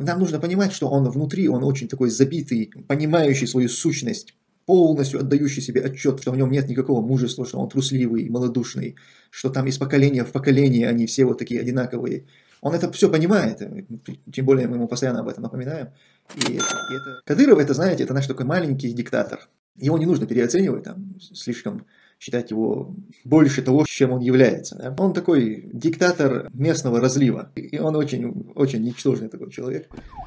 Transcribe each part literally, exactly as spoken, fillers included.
нам нужно понимать, что он внутри, он очень такой забитый, понимающий свою сущность, полностью отдающий себе отчет, что в нем нет никакого мужества, что он трусливый, малодушный, что там из поколения в поколение они все вот такие одинаковые. Он это все понимает, тем более мы ему постоянно об этом напоминаем. И, и это... Кадыров, это, знаете, это наш такой маленький диктатор. Его не нужно переоценивать, там, слишком считать его больше того, чем он является. Да? Он такой диктатор местного разлива, и он очень, очень ничтожный такой человек.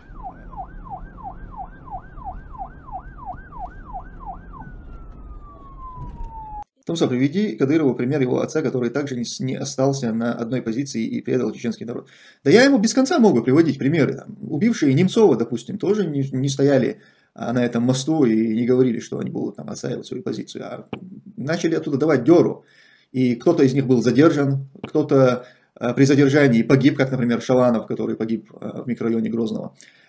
Тумсо, приведи Кадырову пример его отца, который также не, не остался на одной позиции и предал чеченский народ. Да я ему без конца могу приводить примеры. Там, убившие Немцова, допустим, тоже не, не стояли на этом мосту и не говорили, что они будут там отстаивать свою позицию, а начали оттуда давать дёру. И кто-то из них был задержан, кто-то при задержании погиб, как, например, Шаланов, который погиб в микрорайоне Грозного.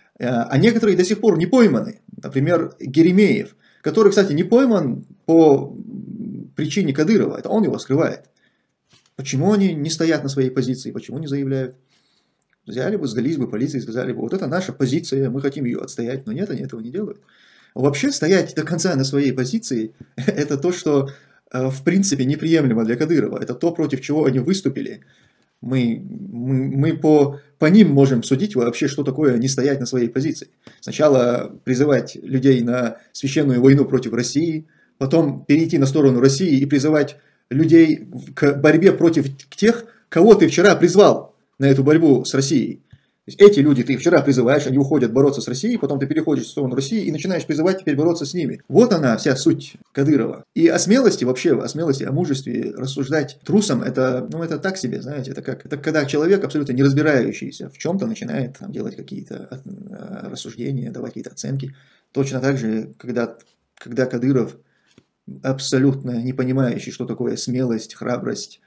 А некоторые до сих пор не пойманы. Например, Геремеев, который, кстати, не пойман по причине Кадырова, это он его скрывает. Почему они не стоят на своей позиции, почему не заявляют? Взяли бы, сдались бы полиции и сказали бы, вот это наша позиция, мы хотим ее отстоять, но нет, они этого не делают. Вообще стоять до конца на своей позиции, это то, что в принципе неприемлемо для Кадырова, это то, против чего они выступили. Мы, мы, мы по, по ним можем судить вообще, что такое не стоять на своей позиции. Сначала призывать людей на священную войну против России, потом перейти на сторону России и призывать людей к борьбе против тех, кого ты вчера призвал на эту борьбу с Россией. То есть эти люди ты вчера призываешь, они уходят бороться с Россией, потом ты переходишь в сторону России и начинаешь призывать теперь бороться с ними. Вот она вся суть Кадырова. И о смелости вообще, о смелости, о мужестве рассуждать трусом, это, ну, это так себе, знаете, это как, это когда человек, абсолютно не разбирающийся в чем-то, начинает там, делать какие-то рассуждения, давать какие-то оценки. Точно так же, когда, когда Кадыров, абсолютно не понимающий, что такое смелость, храбрость,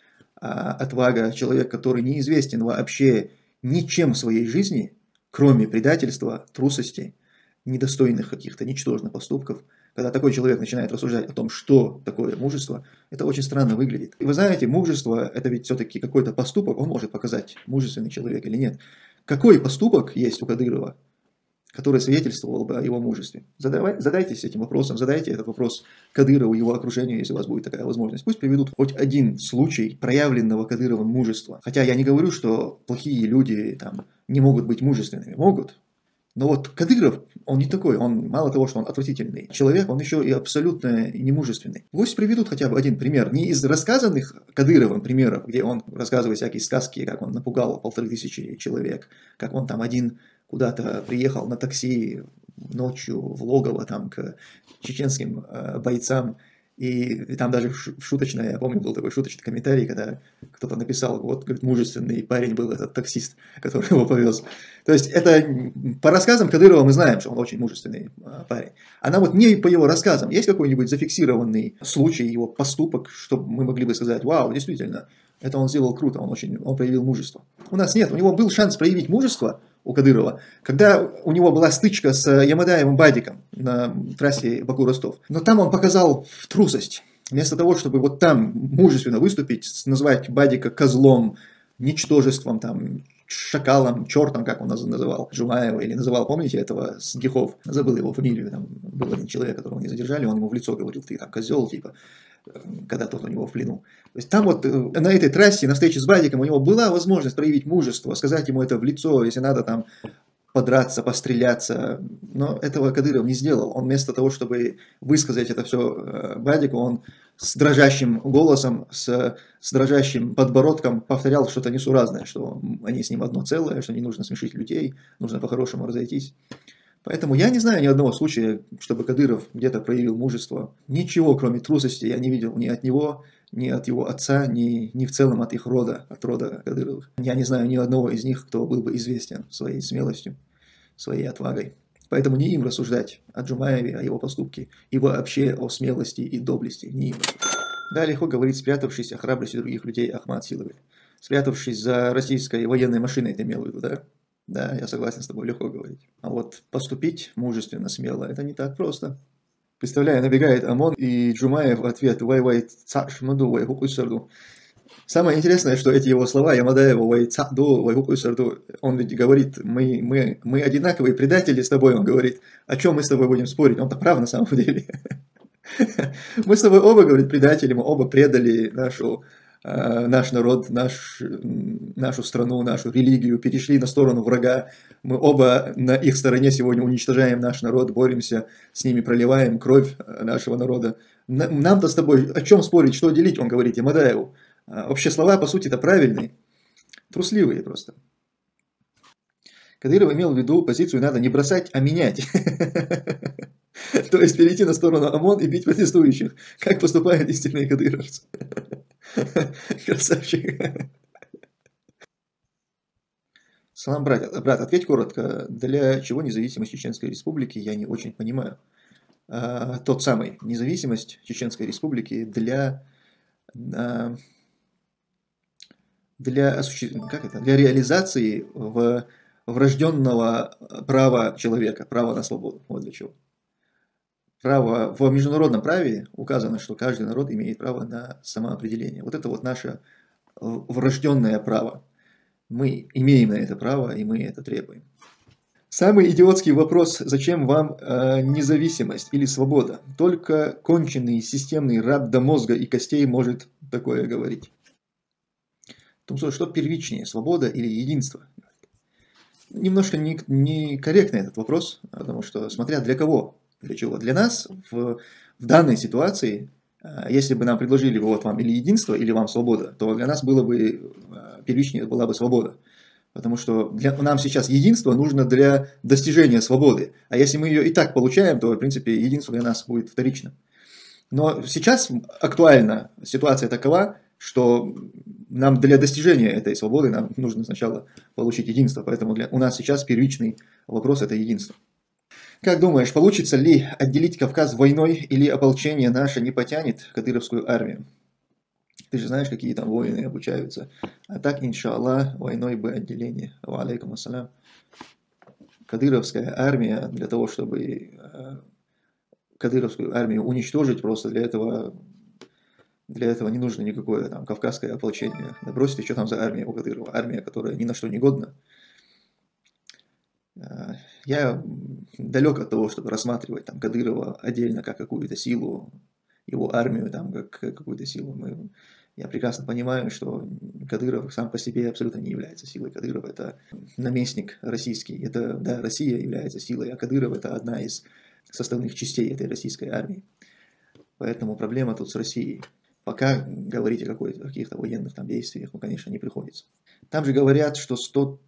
отвага, человек, который неизвестен вообще ничем в своей жизни, кроме предательства, трусости, недостойных каких-то ничтожных поступков, когда такой человек начинает рассуждать о том, что такое мужество, это очень странно выглядит. И вы знаете, мужество – это ведь все-таки какой-то поступок, он может показать, мужественный человек или нет. Какой поступок есть у Кадырова, который свидетельствовал бы о его мужестве? Задавай, задайтесь этим вопросом, задайте этот вопрос Кадырову, его окружению, если у вас будет такая возможность. Пусть приведут хоть один случай проявленного Кадыровым мужества. Хотя я не говорю, что плохие люди там, не могут быть мужественными. Могут. Но вот Кадыров, он не такой. Он мало того, что он отвратительный человек, он еще и абсолютно немужественный. Пусть приведут хотя бы один пример. Не из рассказанных Кадыровым примеров, где он рассказывает всякие сказки, как он напугал полторы тысячи человек, как он там один куда-то приехал на такси ночью в логово там, к чеченским э, бойцам, и, и там даже шуточное, я помню, был такой шуточный комментарий, когда кто-то написал, вот, говорит, мужественный парень был этот таксист, который его повез. То есть, это по рассказам Кадырова мы знаем, что он очень мужественный э, парень. А нам вот не по его рассказам, есть какой-нибудь зафиксированный случай, его поступок, чтобы мы могли бы сказать, вау, действительно, это он сделал круто, он, очень, он проявил мужество. У нас нет, у него был шанс проявить мужество, у Кадырова, когда у него была стычка с Ямадаевым Бадиком на трассе Баку-Ростов. Но там он показал трусость. Вместо того, чтобы вот там мужественно выступить, назвать Бадика козлом, ничтожеством, там, шакалом, чертом, как он называл Джумаева, или называл, помните, этого с Гихов, забыл его фамилию, там был один человек, которого не задержали, он ему в лицо говорил, ты там козел, типа, когда тот у него в плену. То есть там вот на этой трассе, на встрече с Бадиком, у него была возможность проявить мужество, сказать ему это в лицо, если надо там подраться, постреляться, но этого Кадыров не сделал. Он вместо того, чтобы высказать это все Бадику, он с дрожащим голосом, с, с дрожащим подбородком повторял что-то несуразное, что они с ним одно целое, что не нужно смешить людей, нужно по-хорошему разойтись. Поэтому я не знаю ни одного случая, чтобы Кадыров где-то проявил мужество. Ничего, кроме трусости, я не видел ни от него, ни от его отца, ни, ни в целом от их рода, от рода Кадыровых. Я не знаю ни одного из них, кто был бы известен своей смелостью, своей отвагой. Поэтому не им рассуждать о Джумаеве, о его поступке, и вообще о смелости и доблести. Не им рассуждать. Да, легко говорить, спрятавшись о храбрости других людей, Ахмад Силовель. Спрятавшись за российской военной машиной, ты имел в виду, да? Да, я согласен с тобой, легко говорить. А вот поступить мужественно, смело, это не так просто. Представляю, набегает ОМОН, и Джумаев в ответ «Вай-вай цаш маду, вай хукусарду». Самое интересное, что эти его слова, Ямадаева, Вайцаду, Вайгукусарду, он ведь говорит, мы, мы, мы одинаковые предатели с тобой, он говорит, о чем мы с тобой будем спорить, он-то прав на самом деле. Мы с тобой оба, говорит, предатели, мы оба предали нашу, э, наш народ, наш, нашу страну, нашу религию, перешли на сторону врага, мы оба на их стороне сегодня уничтожаем наш народ, боремся с ними, проливаем кровь нашего народа. Нам-то с тобой о чем спорить, что делить, он говорит Ямадаеву. Вообще слова, по сути, это правильные, трусливые просто. Кадыров имел в виду, позицию надо не бросать, а менять. То есть перейти на сторону ОМОН и бить протестующих, как поступают истинные кадыровцы. Красавчик. Салам, брат, брат, ответь коротко, для чего независимость Чеченской Республики, я не очень понимаю. А, тот самый, независимость Чеченской Республики для... А, Для, как это, для реализации в врожденного права человека, права на свободу. Вот для чего. Право, в международном праве указано, что каждый народ имеет право на самоопределение. Вот это вот наше врожденное право. Мы имеем на это право, и мы это требуем. Самый идиотский вопрос, зачем вам э, независимость или свобода? Только конченый системный раб до мозга и костей может такое говорить. Что первичнее, свобода или единство? Немножко некорректный не этот вопрос, потому что смотря для кого, для чего. Для нас в, в данной ситуации, если бы нам предложили вот вам или единство, или вам свобода, то для нас было бы первичнее была бы свобода. Потому что для, нам сейчас единство нужно для достижения свободы. А если мы ее и так получаем, то в принципе единство для нас будет вторичным. Но сейчас актуальна ситуация такова, что нам для достижения этой свободы нам нужно сначала получить единство. Поэтому для, у нас сейчас первичный вопрос – это единство. Как думаешь, получится ли отделить Кавказ войной или ополчение наше не потянет кадыровскую армию? Ты же знаешь, какие там воины обучаются. А так, иншаллах, войной бы отделение. Ва алейкум ассалям. Кадыровская армия, для того, чтобы кадыровскую армию уничтожить, просто для этого... Для этого не нужно никакое там кавказское ополчение. Да бросьте, что там за армия у Кадырова. Армия, которая ни на что не годна. Я далек от того, чтобы рассматривать там Кадырова отдельно как какую-то силу, его армию там как какую-то силу. Мы, я прекрасно понимаю, что Кадыров сам по себе абсолютно не является силой. Кадыров это наместник российский. Это, да, Россия является силой, а Кадыров это одна из составных частей этой российской армии. Поэтому проблема тут с Россией. Пока говорить о каких-то военных там действиях, ну, конечно, не приходится. Там же говорят, что сто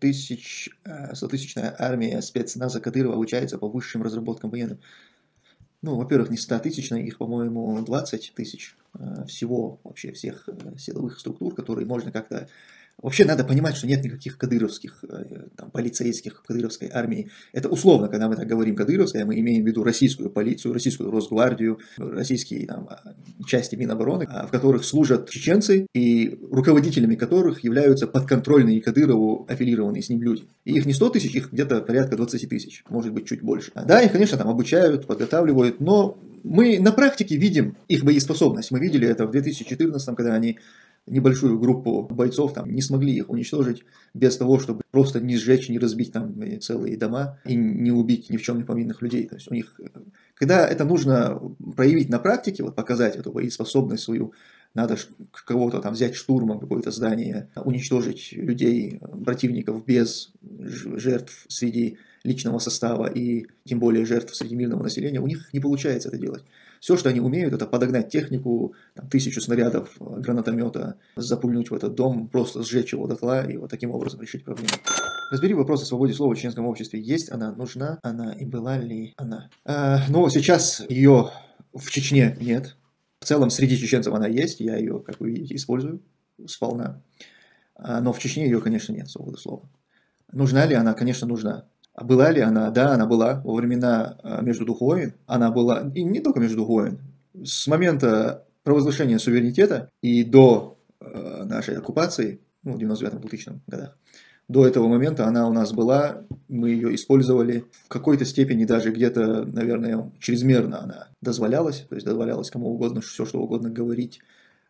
тысячная армия спецназа Кадырова обучается по высшим разработкам военным. Ну, во-первых, не стотысячная, их, по-моему, двадцать тысяч всего вообще всех силовых структур, которые можно как-то... Вообще надо понимать, что нет никаких кадыровских, там, полицейских, кадыровской армии. Это условно, когда мы так говорим кадыровская, мы имеем в виду российскую полицию, российскую Росгвардию, российские там, части Минобороны, в которых служат чеченцы, и руководителями которых являются подконтрольные Кадырову аффилированные с ним люди. И их не сто тысяч, их где-то порядка двадцать тысяч, может быть чуть больше. Да, их, конечно, там обучают, подготавливают, но мы на практике видим их боеспособность. Мы видели это в две тысячи четырнадцатом, когда они... небольшую группу бойцов там не смогли их уничтожить без того, чтобы просто не сжечь, не разбить там целые дома и не убить ни в чем не повинных людей. То есть у них, когда это нужно проявить на практике, вот показать эту боеспособность свою, надо кого-то там взять штурмом, какое-то здание, уничтожить людей, противников без жертв среди личного состава и тем более жертв среди мирного населения, у них не получается это делать. Все, что они умеют, это подогнать технику, там, тысячу снарядов гранатомета, запульнуть в этот дом, просто сжечь его дотла и вот таким образом решить проблему. Разбери вопрос о свободе слова в чеченском обществе. Есть она, нужна она и была ли она? А, но сейчас ее в Чечне нет. В целом среди чеченцев она есть, я ее, как вы видите, использую сполна. А, но в Чечне ее, конечно, нет, свободы слова. Нужна ли она? Конечно, нужна. А была ли она? Да, она была. Во времена междудух войн она была, и не только междудух войн, с момента провозглашения суверенитета и до э, нашей оккупации, ну, в девяносто девятом-двухтысячном годах, до этого момента она у нас была, мы ее использовали в какой-то степени, даже где-то, наверное, чрезмерно она дозволялась, то есть дозволялось кому угодно все, что угодно говорить,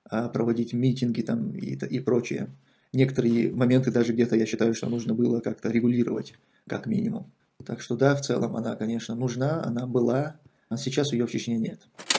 а, проводить митинги там и, и прочее. Некоторые моменты даже где-то я считаю, что нужно было как-то регулировать, как минимум. Так что да, в целом она, конечно, нужна, она была, а сейчас ее в Чечне нет.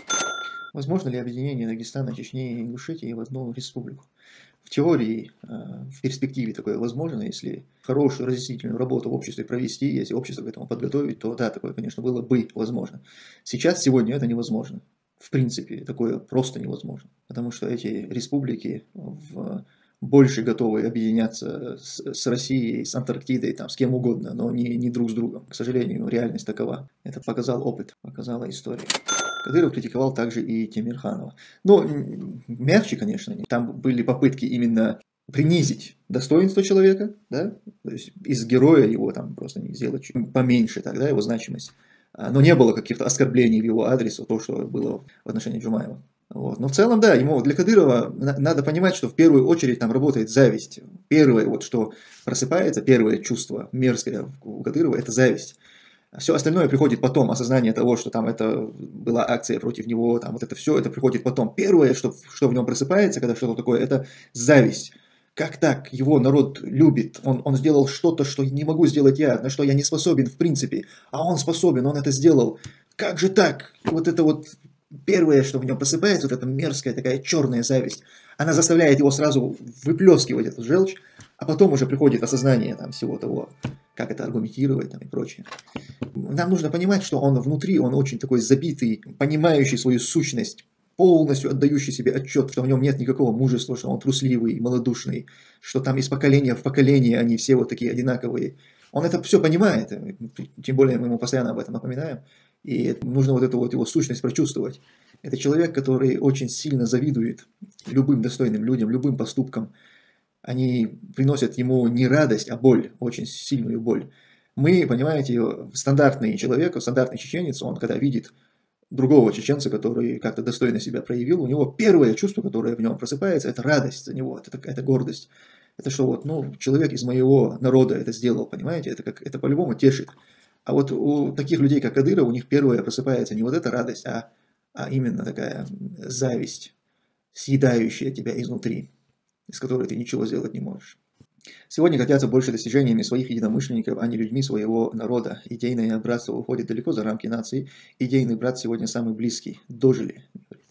Возможно ли объединение Дагестана, Чечни и Ингушетии в одну республику? В теории, в перспективе такое возможно, если хорошую разъяснительную работу в обществе провести, если общество к этому подготовить, то да, такое, конечно, было бы возможно. Сейчас, сегодня это невозможно. В принципе, такое просто невозможно. Потому что эти республики в... больше готовы объединяться с, с Россией, с Антарктидой, там, с кем угодно, но не, не друг с другом. К сожалению, реальность такова. Это показал опыт, показала история. Кадыров критиковал также и Темирханова. Но мягче, конечно, там были попытки именно принизить достоинство человека, да, то есть из героя его там просто не сделать чуть поменьше тогда, его значимость. Но не было каких-то оскорблений в его адрес, то, что было в отношении Джумаева. Вот. Но в целом, да, ему для Кадырова надо понимать, что в первую очередь там работает зависть. Первое, вот, что просыпается, первое чувство мерзкое у Кадырова, это зависть. Все остальное приходит потом, осознание того, что там это была акция против него, там вот это все, это приходит потом. Первое, что, что в нем просыпается, когда что-то такое, это зависть. Как так? Его народ любит, он, он сделал что-то, что не могу сделать я, на что я не способен в принципе, а он способен, он это сделал. Как же так? Вот это вот первое, что в нем просыпается, вот эта мерзкая такая черная зависть, она заставляет его сразу выплескивать эту желчь, а потом уже приходит осознание там, всего того, как это аргументировать там, и прочее. Нам нужно понимать, что он внутри, он очень такой забитый, понимающий свою сущность, полностью отдающий себе отчет, что в нем нет никакого мужества, что он трусливый, малодушный, что там из поколения в поколение они все вот такие одинаковые. Он это все понимает, тем более мы ему постоянно об этом напоминаем, и нужно вот эту вот его сущность прочувствовать. Это человек, который очень сильно завидует любым достойным людям, любым поступкам. Они приносят ему не радость, а боль, очень сильную боль. Мы, понимаете, стандартный человек, стандартный чеченец, он когда видит другого чеченца, который как-то достойно себя проявил, у него первое чувство, которое в нем просыпается, это радость за него, это какая-то гордость. Это что вот, ну, человек из моего народа это сделал, понимаете, это, как, это по-любому тешит. А вот у таких людей, как Кадыров, у них первое просыпается не вот эта радость, а, а именно такая зависть, съедающая тебя изнутри, из которой ты ничего сделать не можешь. Сегодня гордятся больше достижениями своих единомышленников, а не людьми своего народа. Идейное братство уходит далеко за рамки нации. Идейный брат сегодня самый близкий. Дожили.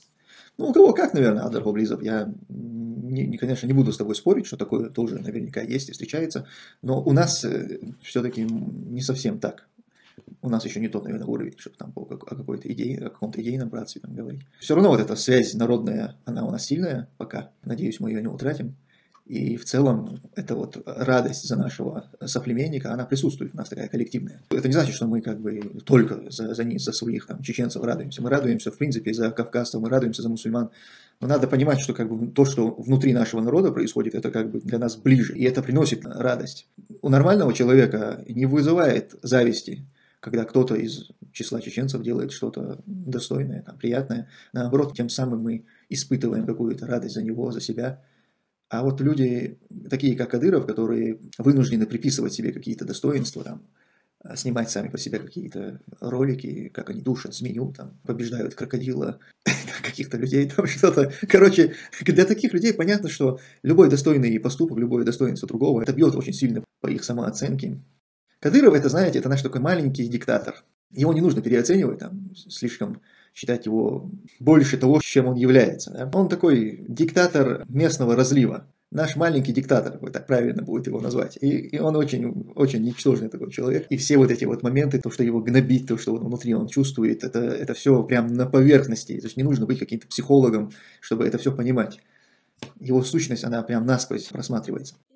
Ну, у кого как, наверное, Адар Хоблизов. Я, не, конечно, не буду с тобой спорить, что такое тоже наверняка есть и встречается. Но у нас все-таки не совсем так. У нас еще не тот, наверное, уровень, чтобы там о какой-то идее, о каком-то идейном братстве там говорить. Все равно вот эта связь народная, она у нас сильная пока. Надеюсь, мы ее не утратим. И в целом, эта вот радость за нашего соплеменника, она присутствует у нас такая коллективная. Это не значит, что мы как бы только за, за, за своих там, чеченцев радуемся. Мы радуемся, в принципе, за кавказцев, мы радуемся за мусульман. Но надо понимать, что как бы то, что внутри нашего народа происходит, это как бы для нас ближе. И это приносит радость. У нормального человека не вызывает зависти, когда кто-то из числа чеченцев делает что-то достойное, там, приятное. Наоборот, тем самым мы испытываем какую-то радость за него, за себя. А вот люди, такие как Кадыров, которые вынуждены приписывать себе какие-то достоинства, там, снимать сами по себе какие-то ролики, как они душат змею, там, побеждают крокодила, каких-то людей, там что-то. Короче, для таких людей понятно, что любой достойный поступок, любое достоинство другого, это бьет очень сильно по их самооценке. Кадыров, это, знаете, это наш такой маленький диктатор. Его не нужно переоценивать, там, слишком считать его больше того, чем он является. Да? Он такой диктатор местного разлива. Наш маленький диктатор, вот так правильно будет его назвать. И, и он очень, очень ничтожный такой человек. И все вот эти вот моменты, то, что его гнобит, то, что внутри он чувствует, это, это все прям на поверхности. То есть не нужно быть каким-то психологом, чтобы это все понимать. Его сущность, она прям насквозь просматривается.